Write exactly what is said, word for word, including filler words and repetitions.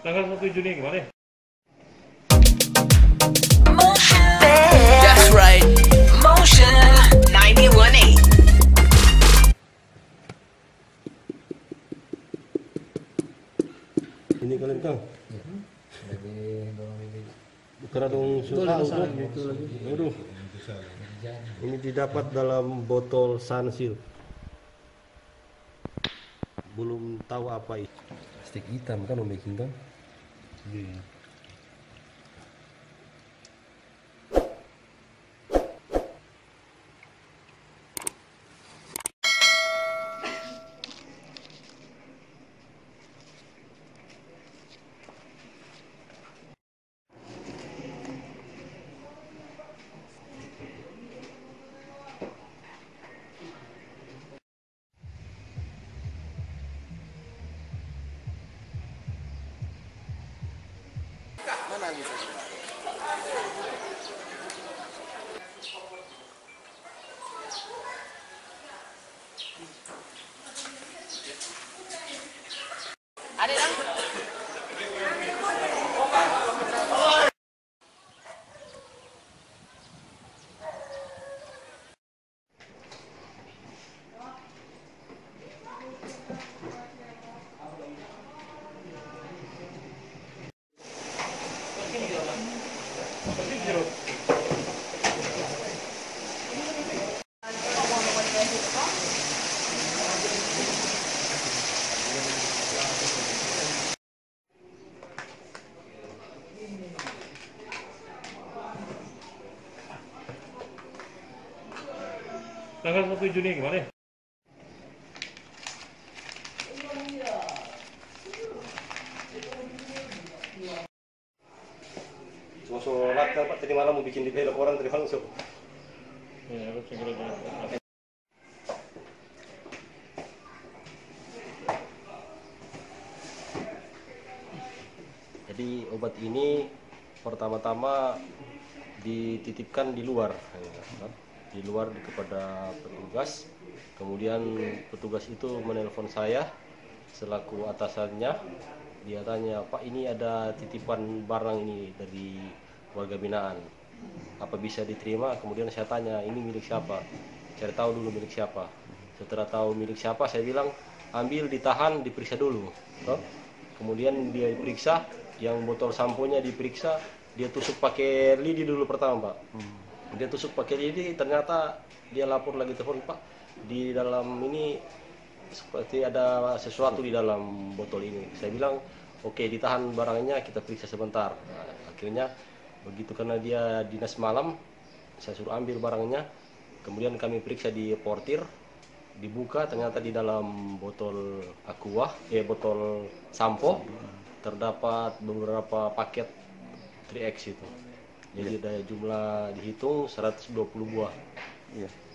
Tanggal satu Juni kemarin. That's right. Motion ninety-one point eight. Ini kalian kang. Karena dong suka itu lagi. Aduh. Ini didapat dalam botol Sunsil. Belum tahu apa itu. Plastik hitam kan om bikin kan? Iya. Mana bisa? Ada dong. Tanggal satu Juni kemarin. Cuma sholat kan Pak, tadi malam mau bikin di belok orang tadi malam so. Ya, harus segera jalan. Jadi obat ini pertama-tama dititipkan di luar, ya, kan? Di luar kepada petugas. Kemudian petugas itu menelpon saya selaku atasannya. Dia tanya, Pak ini ada titipan barang ini dari warga binaan, apa bisa diterima? Kemudian saya tanya, ini milik siapa? Cari tahu dulu milik siapa. Setelah tahu milik siapa, saya bilang ambil, ditahan, diperiksa dulu. Toh? Kemudian dia diperiksa, yang botol samponya diperiksa, dia tusuk pakai lidi dulu pertama Pak. Dia tusuk pakai lidi, ternyata dia lapor lagi telepon, Pak di dalam ini seperti ada sesuatu di dalam botol ini. Saya bilang oke, ditahan barangnya, kita periksa sebentar. Nah, akhirnya begitu karena dia dinas malam, saya suruh ambil barangnya. Kemudian kami periksa di portir, dibuka ternyata di dalam botol aqua, eh botol sampo terdapat beberapa paket tiga X itu. Jadi ada jumlah dihitung seratus dua puluh buah. Iya.